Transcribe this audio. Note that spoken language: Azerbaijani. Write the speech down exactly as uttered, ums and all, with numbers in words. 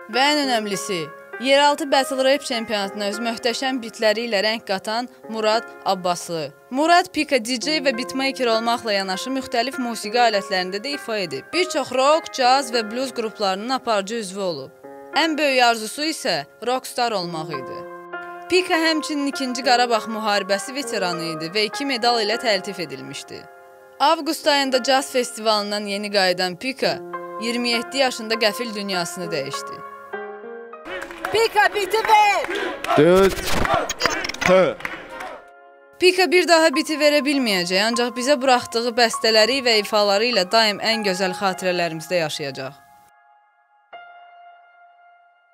Və ən önəmlisi, yeraltı Battle Rap çempionatına öz möhtəşəm bitləri ilə rəng qatan Murad Abbaslı. Murad Pika D J və beatmaker olmaqla yanaşı müxtəlif musiqi alətlərində də ifa edib. Bir çox rock, caz və blues qruplarının aparıcı üzvü olub. Ən böyük arzusu isə rockstar olmaq idi. Pika həmçinin ikinci Qarabağ müharibəsi veteranı idi və iki medal ilə təltif edilmişdi. Avqust ayında caz festivalından yeni qayıdan Pika, iyirmi yeddi yaşında qəfil dünyasını dəyişdi. Pika biti ver! Död! Hə! Pika bir daha biti verə bilməyəcək, ancaq bizə buraxdığı bəstələri və ifaları ilə daim ən gözəl xatirələrimizdə yaşayacaq.